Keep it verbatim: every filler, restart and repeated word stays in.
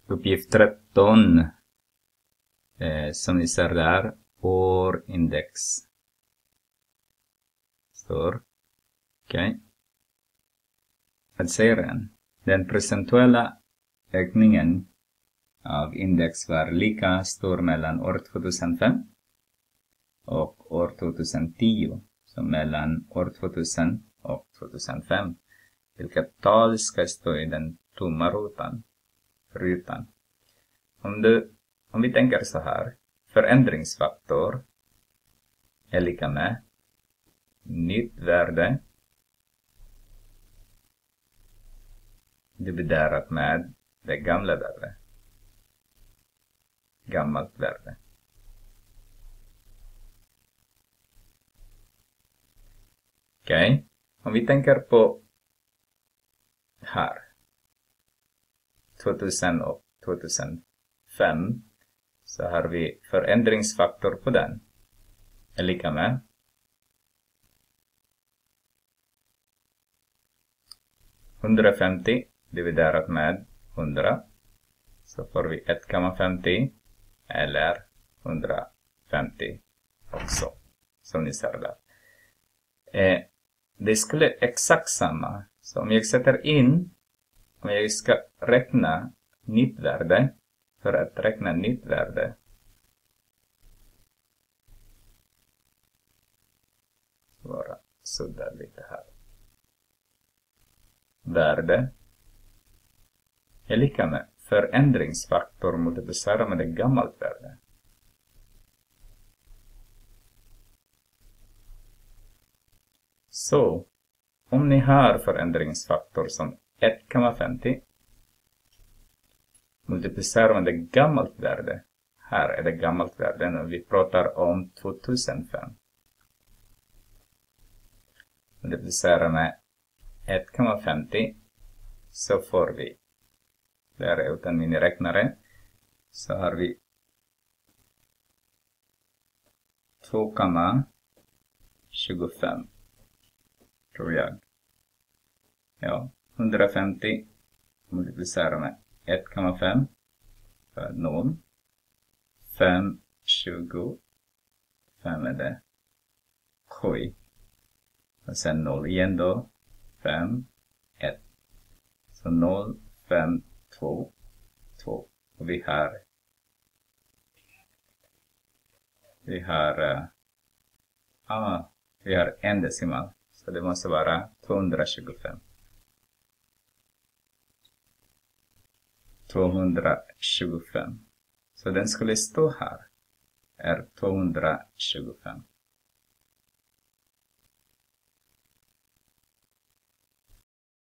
Uppgift tretton. Eh, som ni ser där. Årindex. Står. Okej. Okay. Vad säger den? Den procentuella ökningen av index var lika stor mellan år tvåtusenfem och år tvåtusentio som mellan år tvåtusen och tvåtusenfem. Vilket tal ska stå i den tomma rutan? rutan. Om, du, om vi tänker så här. Förändringsfaktor är lika med nytt värde dividerat med det gamla värde. Gammalt värde. Okej. Okay. Om vi tänker på här. tvåtusen och tvåtusenfem. Så har vi förändringsfaktor på den. Är lika med. hundrafemtio dividerat med hundra. Så får vi ett komma femtio. Eller hundrafemtio också. Som ni ser där. Eh, det skulle exakt samma. Så om jag sätter in. Om jag ska räkna nytt värde. För att räkna nytt värde. Bara sudda lite här. Värde är lika med förändringsfaktor multiplicerat med det gammalt värde. Så om ni har förändringsfaktor som ett komma femtio multiplicerar med det gammalt värde. Här är det gammalt värde när vi pratar om tvåtusenfem. Multiplicerar med ett komma femtio så får vi, där är utan miniräknare, så har vi två komma tjugofem tror jag. Ja, hundrafemtio multiplicerar med ett komma fem för noll. fem, tjugo. fem är det. sju. Och sen noll igen då. fem, ett. Så noll, fem, två, två. Och vi har vi har uh, ah, vi har en decimal. Så det måste vara tvåhundratjugofem. tvåhundratjugofem. Så den skulle stå här. Är tvåhundratjugofem.